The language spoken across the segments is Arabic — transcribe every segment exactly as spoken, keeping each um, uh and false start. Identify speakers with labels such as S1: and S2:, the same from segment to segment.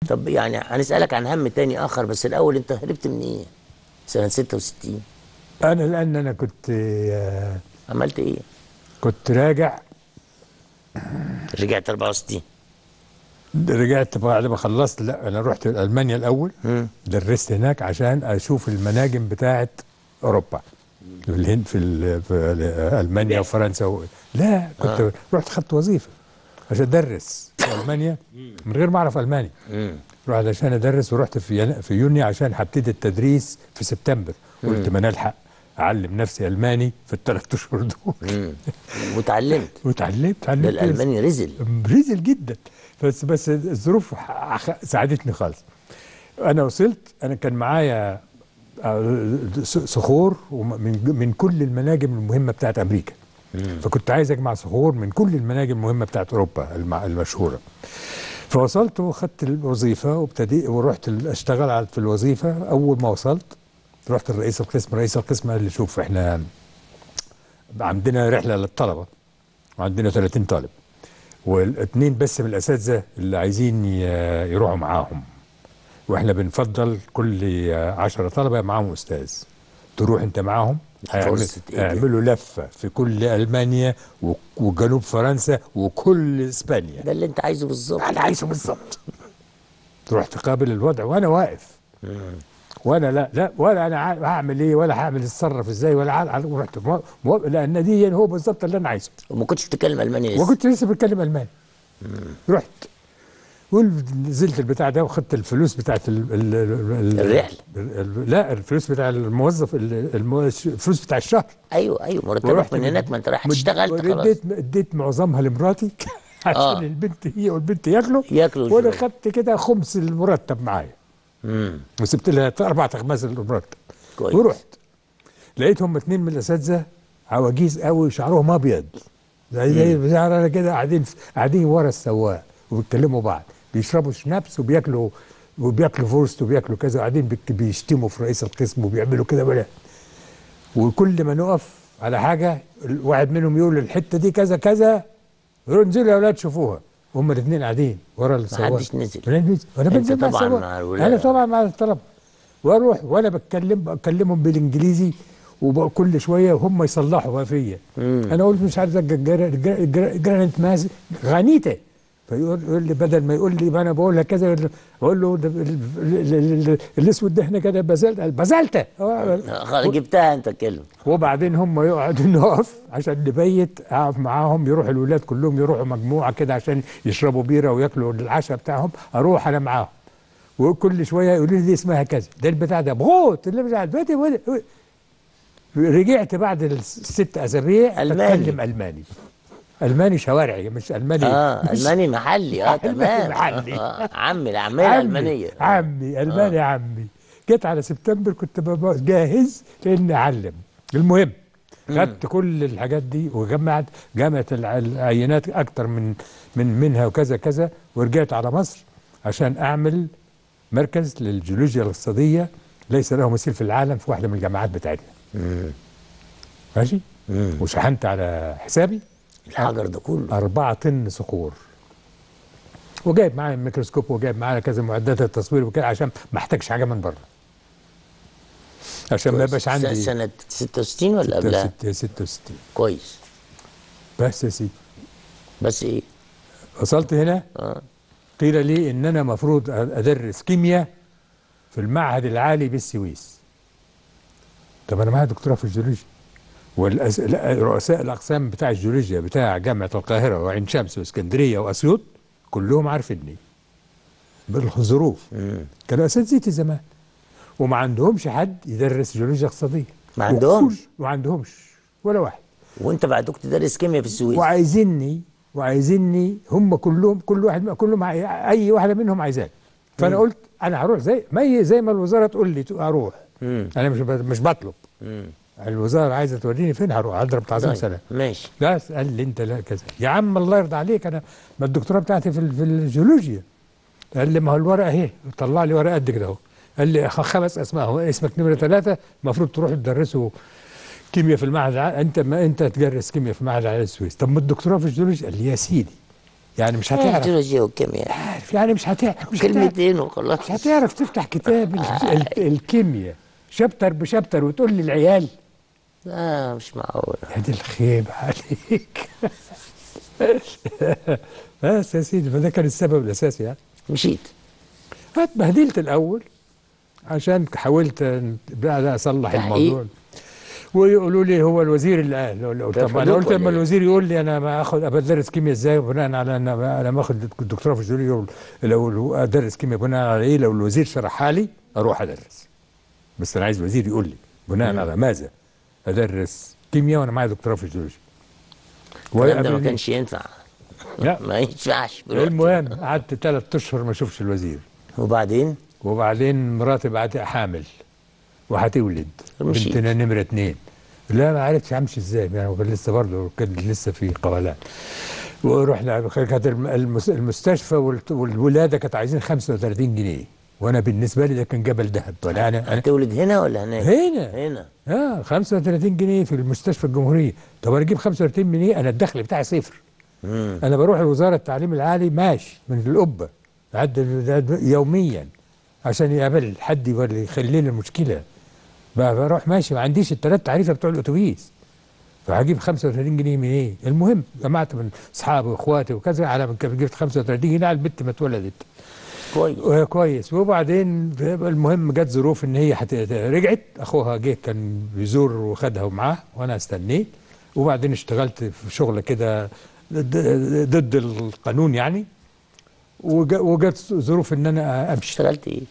S1: طب يعني هنسالك عن هم تاني اخر، بس الاول انت هربت من ايه سنه ستة وستين؟
S2: انا لان انا كنت آه،
S1: عملت ايه؟
S2: كنت راجع.
S1: رجعت أربعة وستين؟
S2: رجعت بعد ما خلصت. لا انا رحت المانيا الاول،
S1: مم.
S2: درست هناك عشان اشوف المناجم بتاعه اوروبا، في الهند، في, ال- في المانيا
S1: بعثة.
S2: وفرنسا و... لا كنت
S1: آه.
S2: رحت خدت وظيفه عشان ادرس في المانيا من غير ما اعرف الماني.
S1: مم.
S2: رحت عشان ادرس، ورحت في ين... في يونيو عشان هبتدي التدريس في سبتمبر. قلت ما نلحق اعلم نفسي الماني في الثلاث اشهر دول.
S1: مم. وتعلمت؟
S2: وتعلمت
S1: ده
S2: تعلمت
S1: الالماني رزل.
S2: رزل جدا. بس بس الظروف ح- ساعدتني خالص. انا وصلت، انا كان معايا آه، صخور ومن من كل المناجم المهمه بتاعت امريكا. فكنت عايز اجمع صخور من كل المناجم المهمه بتاعت اوروبا الم- المشهوره. فوصلت وخدت الوظيفه وابتديت ورحت ال- اشتغل على- في الوظيفه. اول ما وصلت رحت لرئيس القسم. رئيس القسم قال لي شوف احنا عندنا رحله للطلبه وعندنا ثلاثين طالب، والاثنين بس من الاساتذه اللي عايزين ي- يروحوا معاهم، واحنا بنفضل كل عشرة طلبه معاهم استاذ. تروح انت معاهم، هيعمل-
S1: فرصة إيه دي؟
S2: هيعملوا لفه في كل المانيا و- وجنوب فرنسا وكل اسبانيا.
S1: ده اللي انت عايزه بالظبط.
S2: انا عايزه بالظبط. تروح تقابل الوضع وانا واقف، وانا لا لا ولا انا عا- هعمل ايه ولا هعمل اتصرف ازاي ولا عا- ورحت مو- مو- لان دي هو بالظبط اللي انا عايزه.
S1: وما كنتش بتتكلم الماني لسه؟
S2: وكنت لسه بتكلم الماني. رحت ونزلت البتاع ده وخدت الفلوس بتاعت ال ال ال
S1: الرحلة؟
S2: ال لا الفلوس بتاع الموظف، ال- المو- الفلوس بتاع الشهر.
S1: ايوه ايوه، مرتبك من هناك، ما انت رايح اشتغلت خلاص.
S2: اديت اديت معظمها لمراتي عشان
S1: آه.
S2: البنت هي والبنت ياكلوا
S1: ياكلوا
S2: وانا
S1: ويشربوا.
S2: خدت كده خمس المرتب معايا،
S1: امم
S2: وسبت لها اربع اخماس المرتب.
S1: كويس.
S2: ورحت لقيتهم اتنين من الاساتذه عواجيز قوي شعرهم ابيض زي زي شعرنا كده، قاعدين قاعدين ورا السواق وبيتكلموا بعض، بيشربوا شنابس وبياكلوا وبياكلوا فورست وبياكلوا كذا، وقاعدين بيك- بيشتموا في رئيس القسم وبيعملوا كده بلا. وكل ما نقف على حاجه واحد منهم يقول الحته دي كذا كذا، يقولوا انزلوا يا اولاد شوفوها. هم الاثنين قاعدين ورا السواق.
S1: محدش نزل.
S2: ولا نزل. وانا
S1: أنت
S2: بنزل مع
S1: طبعاً
S2: السواق.
S1: مع الولاد.
S2: انا طبعا مع الطلبه، واروح وانا بتكلم بكلمهم بالانجليزي وكل شويه وهم يصلحوا بقى فيا. انا اقول مش عارف جرانت ماز غنيته، فيقول يقول لي بدل ما يقول لي ما انا بقولها كذا، اقول له ده ال- ال- ال- ال- الاسود ده هنا كده بزلت بزلته.
S1: خلاص جبتها انت الكلمه.
S2: وبعدين هم يقعدوا نقف عشان نبيت، اقف معاهم، يروح الولاد كلهم يروحوا مجموعه كده عشان يشربوا بيره وياكلوا العشاء بتاعهم، اروح انا معاهم وكل شويه يقولوا لي دي اسمها كذا، ده البتاع ده بغوت اللي مش عارف بيتي. رجعت بعد الست اسابيع
S1: ألماني.
S2: بتكلم الماني. الماني شوارعي مش الماني.
S1: اه
S2: مش
S1: الماني محلي. اه
S2: ألماني
S1: تمام.
S2: محلي.
S1: آه. عمي العمال
S2: عمي
S1: الالمانيه.
S2: عمي الماني. عمي جيت على سبتمبر كنت ببقى جاهز لاني اعلم. المهم خدت كل الحاجات دي وجمعت جمعت الع- العينات اكتر من من منها وكذا كذا، ورجعت على مصر عشان اعمل مركز للجيولوجيا الاقتصاديه ليس له مثيل في العالم في واحده من الجامعات بتاعتنا. ماشي. وشحنت على حسابي
S1: الحجر ده كله
S2: أربعة طن صخور، وجايب معايا الميكروسكوب وجايب معايا كذا معدات التصوير وكده عشان ما احتاجش حاجه من بره، عشان ما يبقاش عندي.
S1: سنه ستة وستين ولا قبلها؟
S2: ستة وستين.
S1: كويس.
S2: بس يا سيدي
S1: بس ايه؟
S2: وصلت هنا
S1: اه
S2: قيل لي ان انا مفروض ادرس كيمياء في المعهد العالي بالسويس. طب انا معايا دكتوراه في الجيولوجيا، ورؤساء الاقسام بتاع الجيولوجيا بتاع جامعه القاهره وعين شمس واسكندريه واسيوط كلهم عارفيني بالظروف، كانوا اساتذتي زمان، وما عندهمش حد يدرس جيولوجيا اقتصاديه.
S1: ما عندهمش؟
S2: وكل- ما عندهمش ولا واحد.
S1: وانت بعدك تدرس كيمياء في السويس؟
S2: وعايزيني وعايزيني هم كلهم كل واحد كلهم عاي- اي واحده منهم عايزاني. فانا
S1: مم.
S2: قلت انا هروح زي ما هي زي ما الوزاره تقول لي اروح.
S1: مم.
S2: انا مش ب- مش بطلب.
S1: مم.
S2: الوزاره عايزه توريني فين هروح اضرب تعظيم
S1: طيب،
S2: سلام.
S1: ماشي.
S2: بس قال لي انت لا كذا يا عم الله يرضى عليك، انا ما الدكتوراه بتاعتي في ال- في الجيولوجيا. قال لي ما هو الورقه اهي، طلع لي ورقه قد كده اهو، قال لي خ- خمس اسماء اهو، اسمك نمره ثلاثه المفروض تروح تدرسوا كيمياء في المعهد الع- انت ما انت تدرس كيمياء في المعهد العالي السويس. طب ما الدكتوراه في الجيولوجيا؟ قال لي يا سيدي يعني مش
S1: آه،
S2: هتعرف.
S1: الجيولوجيا والكيمياء
S2: عارف يعني مش هتعرف مش هتعرف
S1: كلمتين وخلاص.
S2: مش هتعرف تفتح كتاب ال- ال- الكيمياء شابتر بشابتر وتقول للعيال.
S1: لا مش معقول.
S2: هذه الخيبة عليك. بس يا سيدي فده كان السبب الأساسي يعني.
S1: مشيت.
S2: اتبهدلت الأول عشان حاولت بعد أصلح
S1: تحقيق.
S2: الموضوع، ويقولوا لي هو الوزير اللي قال. طب انا قلت لما الوزير يقول لي انا ما اخد ابدرس كيمياء ازاي بناء على ان انا ما اخد دكتوراه في الجيولوجيا، لو ادرس كيمياء بناء على ايه؟ لو الوزير شرحها لي اروح ادرس، بس انا عايز الوزير يقول لي بناء على ماذا ادرس كيمياء وانا معايا دكتوراه في الجيولوجيا.
S1: الكلام ده ما كانش ينفع.
S2: لا
S1: ما ينفعش.
S2: المهم قعدت ثلاث اشهر ما اشوفش الوزير.
S1: وبعدين
S2: وبعدين مراتي بعد حامل وهتولد
S1: مشيت.
S2: بنتنا نمره اثنين. لا ما عرفتش امشي ازاي يعني، كان لسه برضه كان لسه في قولان. ورحنا كانت المس- المستشفى والت- والولاده كانت عايزين خمسة وثلاثين جنيه، وانا بالنسبه لي ده كان جبل ذهب. ولا انا انا
S1: هتولد هنا ولا هناك؟
S2: هنا
S1: هنا.
S2: اه خمسة وثلاثين جنيه في المستشفى الجمهوريه. طب انا اجيب خمسة وثلاثين جنيه؟ انا الدخل بتاعي صفر.
S1: مم.
S2: انا بروح لوزاره التعليم العالي ماشي من القبه عد يوميا عشان يقابل حد يوري يخلي لي المشكله، بروح ماشي ما عنديش الثلاث تعريفه بتوع الاتوبيس، فهجيب خمسة وثلاثين جنيه من ايه؟ المهم جمعت من اصحابي واخواتي وكذا على من جبت خمسة وثلاثين جنيه على البت ما اتولدت.
S1: كويس.
S2: كويس. وبعدين المهم جت ظروف ان هي حت... رجعت، اخوها جه كان بيزور وخدها ومعاه وانا استنيت، وبعدين اشتغلت في شغله كده ضد القانون يعني، وج... وجت ظروف ان انا امشي.
S1: اشتغلت ايه؟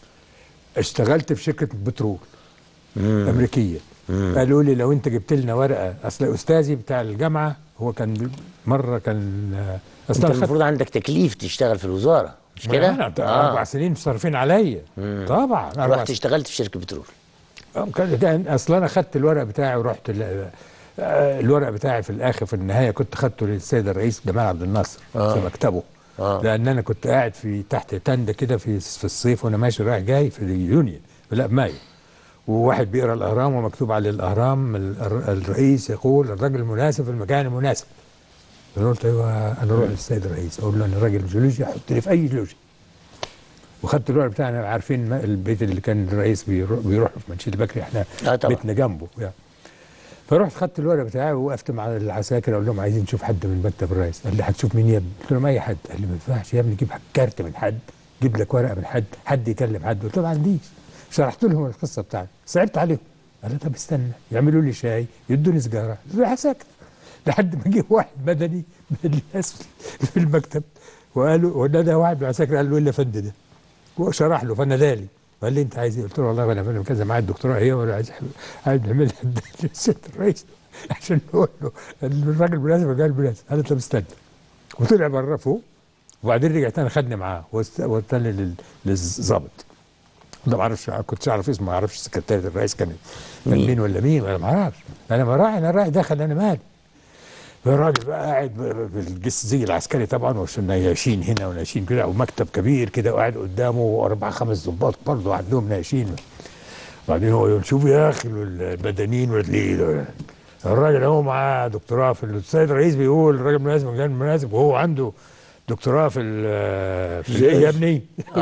S2: اشتغلت في شركه بترول
S1: مم.
S2: امريكيه.
S1: مم.
S2: قالوا لي لو انت جبت لنا ورقه، اصل استاذي بتاع الجامعه هو كان مره كان
S1: انت المفروض عندك تكليف تشتغل في الوزاره مش كده؟
S2: انا آه. اربع سنين صارفين عليا.
S1: مم.
S2: طبعا اربع
S1: رحت اشتغلت في شركه بترول.
S2: كان كان اصل انا خدت الورق بتاعي ورحت ال- آه، الورق بتاعي في الاخر في النهايه كنت خدته للسيد الرئيس جمال عبد الناصر
S1: آه.
S2: في مكتبه.
S1: آه.
S2: لان انا كنت قاعد في تحت تند كده في في الصيف وانا ماشي رايح جاي في اليونيون لا مايو، وواحد بيقرا الاهرام ومكتوب على الاهرام ال- الر- الرئيس يقول الرجل المناسب في المكان المناسب. انا قلت ايوه انا اروح للسيد الرئيس اقول له انا راجل جيولوجيا حط لي في اي جيولوجيا. وخدت الورق بتاعنا، عارفين ما- البيت اللي كان الرئيس بيروح, بيروح في منشيل بكري احنا
S1: آه طبعا.
S2: بيتنا جنبه يعني. فرحت خدت الورق بتاعي ووقفت مع العساكر اقول لهم عايزين نشوف حد من مكتب الرئيس. قال لي هتشوف مين يا ابني؟ قلت لهم اي حد. قال لي ما ينفعش يا ابني جيب كارت من حد، جيب لك ورقه من حد، حد يكلم حد. قلت له ما عنديش. شرحت لهم القصه بتاعتي صعبت عليهم. قال لي طب استنى يعملوا لي شاي يدوني سيجاره. قلت ساكت لحد ما جه واحد مدني من الناس في المكتب وقالوا ونادى واحد من العساكر قال له ايه اللي يا فندم ده؟ وشرح له فنادالي وقال لي انت عايز ايه؟ قلت له والله انا بعمل كذا معايا الدكتوراه هي ولا عايز عايز نعملها للسيد الرئيس عشان نقول له الراجل مناسب قال مناسب. قال له طب استنى. وطلع بره فوق وبعدين رجع تاني خدني معاه ووداني لل- للظابط. ده ما اعرفش كنتش اعرف اسمه، ما اعرفش سكرتير الرئيس كان كان
S1: مين؟
S2: مين ولا مين انا ما اعرفش. انا ما رايح انا رايح داخل انا مالي. الراجل بقى قاعد بالزي العسكري طبعا وعشان نياشين هنا ونياشين كده ومكتب كبير كده وقاعد قدامه واربع خمس ضباط برضه عندهم نياشين. وبعدين هو يقول شوف يا اخي المدنيين واللي الراجل هو معاه دكتوراه في السيد الرئيس بيقول الراجل مناسب مكان مناسب وهو عنده دكتوراه في ال في ايه يا ابني؟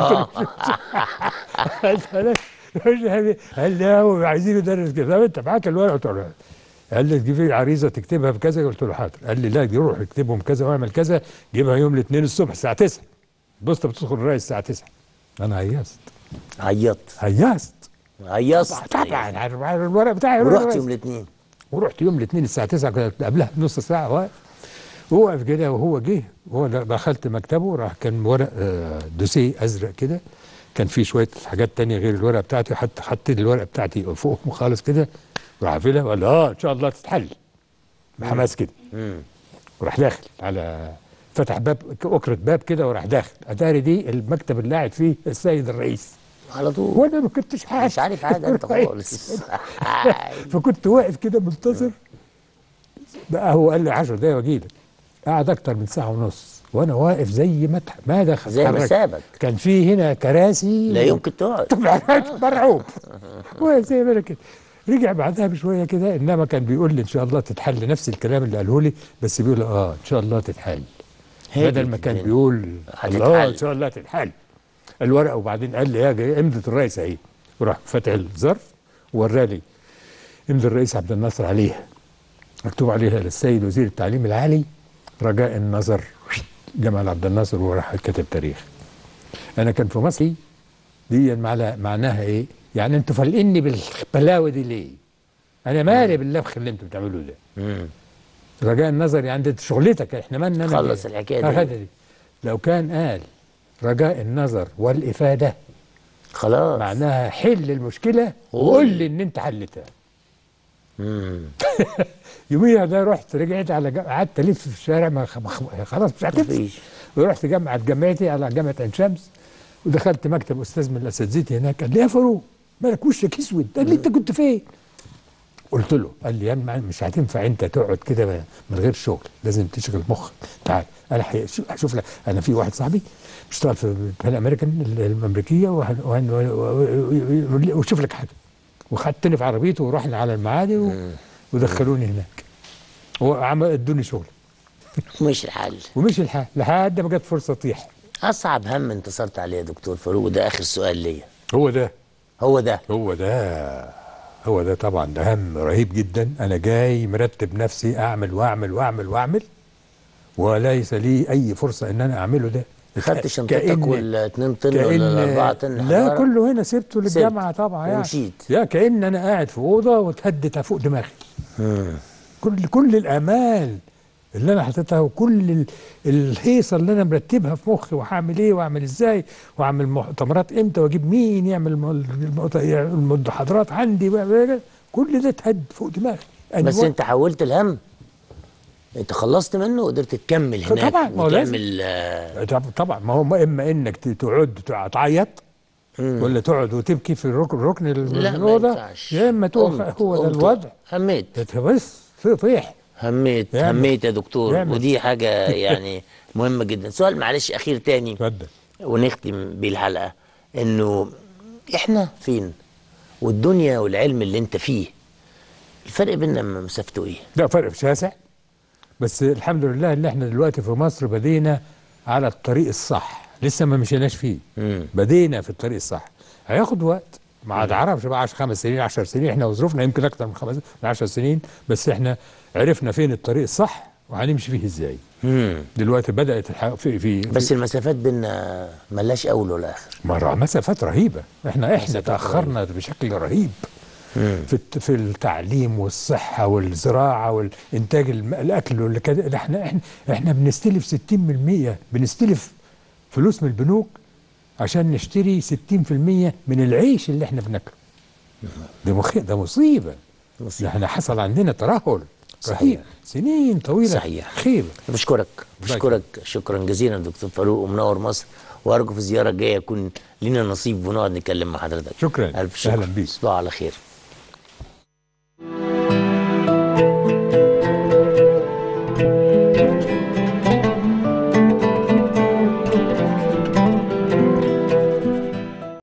S2: قال لي هو عايزين يدرس كده. طب انت معاك الورقه؟ قلت له قال لي تجيب لي عريضه تكتبها بكذا. قلت له حاضر. قال لي لا دي روح اكتبهم كذا واعمل كذا جيبها يوم الاثنين الصبح الساعه تسعة. بص انت بتدخل الرئيس الساعه تسعة. انا هيصت
S1: عيطت.
S2: هيصت
S1: عيطت
S2: طبعا على الورق بتاعي.
S1: ورحت يوم الاثنين.
S2: ورحت يوم الاثنين الساعه تسعة كنت قبلها بنص ساعه واقف. ووقف كده وهو جه وهو دخلت مكتبه راح كان ورق آه، دوسيه ازرق كده كان فيه شويه حاجات تانية غير الورقه بتاعتي. حتى حطيت الورقه بتاعتي فوقهم خالص كده وراح قافلها وقال اه ان شاء الله تتحل بحماس كده.
S1: مم.
S2: وراح داخل على فتح باب اكرة باب كده وراح داخل اتاري دي المكتب اللي قاعد فيه السيد الرئيس
S1: على طول.
S2: وانا ما كنتش حاجه
S1: مش عارف حاجه انت خالص.
S2: فكنت واقف كده منتظر. بقى هو قال لي عشر دقايق واجي لك. قعد اكتر من ساعه ونص وانا واقف زي ما اتح- ما دخل
S1: زي ما سابك.
S2: كان في هنا كراسي
S1: لا يمكن تقعد.
S2: مرعوب واقف زي ما انا كده. رجع بعدها بشويه كده انما كان بيقول لي ان شاء الله تتحل نفس الكلام اللي قاله لي بس بيقول اه ان شاء الله تتحل. بدل ما كان بيقول الله ان شاء الله تتحل الورقه، وبعدين قال لي يا جاي امضه الرئيس اهي، وراح فاتح الظرف وورالي امضي الرئيس عبد الناصر عليها، مكتوب عليها للسيد وزير التعليم العالي رجاء النظر جمال عبد الناصر، وراح كتب تاريخ. انا كان في مصر دي معناها ايه؟ يعني انتوا فالقني بالبلاوي دي ليه؟ انا مالي باللبخ اللي انتوا بتعملوه ده.
S1: امم
S2: رجاء النظر يعني انت شغلتك، احنا مالنا. انا
S1: خلص الحكايه دي.
S2: دي لو كان قال رجاء النظر والافاده
S1: خلاص
S2: معناها حل المشكله وقول لي ان انت حلتها.
S1: امم
S2: يوميها ده رحت رجعت على قعدت الف في الشارع، ما خلاص مش هتنفع، ورحت جامعه جامعتي على جامعه عين شمس، ودخلت مكتب استاذ من اساتذتي هناك، قال لي يا فاروق مالك وشك اسود؟ قال لي انت كنت فين؟ قلت له، قال لي يا مش هتنفع انت تقعد كده من غير شغل، لازم تشغل مخك. تعال انا هشوف لك، انا في واحد صاحبي بيشتغل في البان امريكان الامريكيه وشوف لك حاجه، وخدتني في عربيته ورحنا على المعادي و... ودخلوني هناك وعمل ادوني شغل.
S1: ومش الحل
S2: ومش الحل لحد ما جت فرصه تطيح.
S1: اصعب هم انتصرت عليه يا دكتور فاروق، وده اخر سؤال ليا.
S2: هو ده
S1: هو ده
S2: هو ده هو ده طبعا ده هم رهيب جدا. انا جاي مرتب نفسي اعمل واعمل واعمل واعمل، وليس لي اي فرصه ان انا اعمله ده.
S1: خدت شنطتك والاتنين طن ولا الاربعه طن؟
S2: لا كله هنا سبته للجامعه طبعا يعني.
S1: ومشيت.
S2: يا كأن انا قاعد في اوضه واتهدت فوق دماغي.
S1: مم.
S2: كل كل الامال اللي انا حاططها وكل الهيصه اللي انا مرتبها في مخي، وهعمل ايه واعمل ازاي واعمل مؤتمرات امتى واجيب مين يعمل المحاضرات عندي، كل ده اتهد فوق دماغي.
S1: بس انت حولت الهم، انت خلصت منه وقدرت تكمل هناك.
S2: طبعا ما هو
S1: وتعمل
S2: لازم. طبعا ما هو اما انك تقعد تعيط ولا تقعد وتبكي في الركن ركن الاوضه، يا اما هو ده الوضع.
S1: هميت
S2: بس طيح
S1: هميت يعمل. هميت يا دكتور يعمل. ودي حاجه يعني مهمه جدا. سؤال معلش اخير تاني
S2: اتفضل
S1: ونختم بيه الحلقه، انه احنا فين والدنيا والعلم اللي انت فيه، الفرق بيننا مسافته ايه؟
S2: لا فرق شاسع، بس الحمد لله ان احنا دلوقتي في مصر بدينا على الطريق الصح، لسه ما مشيناش فيه.
S1: مم.
S2: بدينا في الطريق الصح، هياخد وقت، ما تعرفش بقى خمس سنين عشر سنين، احنا وظروفنا يمكن اكتر من خمس من عشر سنين، بس احنا عرفنا فين الطريق الصح وهنمشي فيه ازاي.
S1: مم.
S2: دلوقتي بدات الحق في, في
S1: بس
S2: في
S1: المسافات بيننا ملاش اول ولا اخر.
S2: مرة مسافات رهيبه، احنا احنا تاخرنا رهيبة. بشكل رهيب
S1: مم.
S2: في في التعليم والصحه والزراعه والانتاج الاكل واللي كده. احنا احنا احنا بنستلف ستين بالمية، بنستلف فلوس من البنوك عشان نشتري ستين بالمية من العيش اللي احنا بناكله. ده مخ... ده مصيبه. مصيبه. احنا حصل عندنا ترهل رهيب سنين طويله.
S1: صحيح.
S2: خيبه.
S1: بشكرك بشكرك شكرا جزيلا دكتور فاروق، ومنور مصر، وارجو في الزياره الجايه يكون لنا نصيب ونقعد نتكلم مع حضرتك.
S2: شكرا.
S1: الف شكر.
S2: اهلا بيك.
S1: تصبحوا على خير.